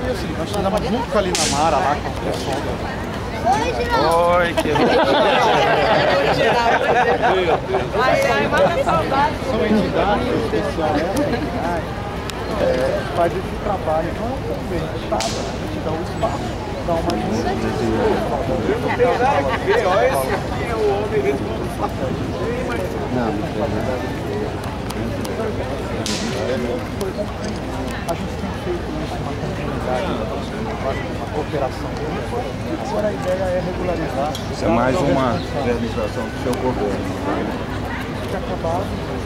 foi assim, nós estávamos junto com a Lina Mara lá, com o pessoal da... Oi, que São entidades, o pessoal faz esse trabalho. Então, também, a gente dá o espaço, dá uma ajuda. olha esse aqui é o homem responsável. Não, a gente tem feito isso, uma continuidade, uma cooperação. Agora a ideia é regularizar. Isso é mais uma realização do seu governo. Isso tinha acabado.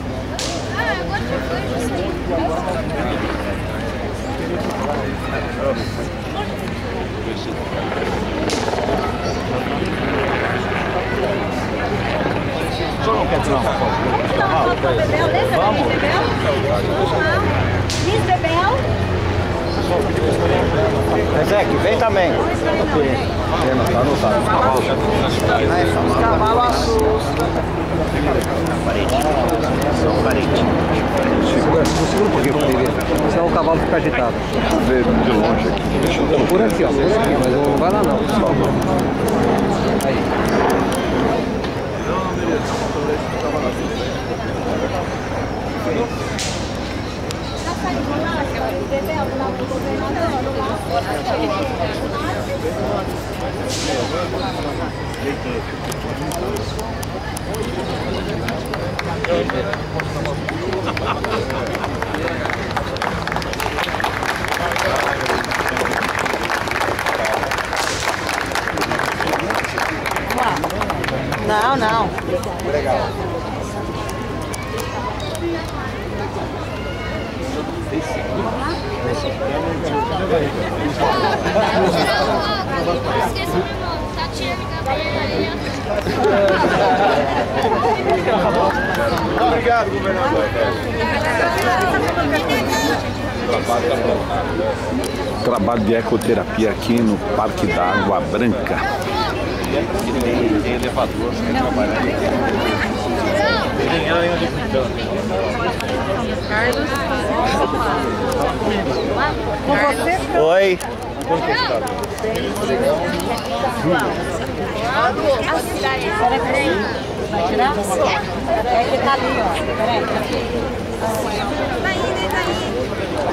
O senhor não quer tirar uma foto? Vamos? Miss Bebel? Ezequiel, vem também. Tá anotado. Os cavalos assustam. Segura um pouquinho para ele, senão o cavalo fica agitado. Vê de longe aqui. Por aqui, ó, mas não vai lá não. Aí. Não, não. Legal. Esqueci meu irmão, Tatiana Gabriela. Obrigado, governador. Trabalho de ecoterapia aqui no Parque da Água Branca. Tem elevador, você quer trabalhar ali? Com você? Oi. Peraí. Vai tirar? É que tá ali, ó. Peraí. Tá indo, tá indo.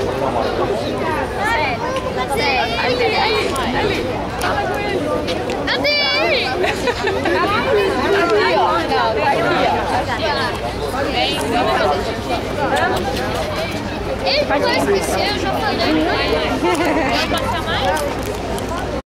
Ali. Ele vai esquecer, eu já falei.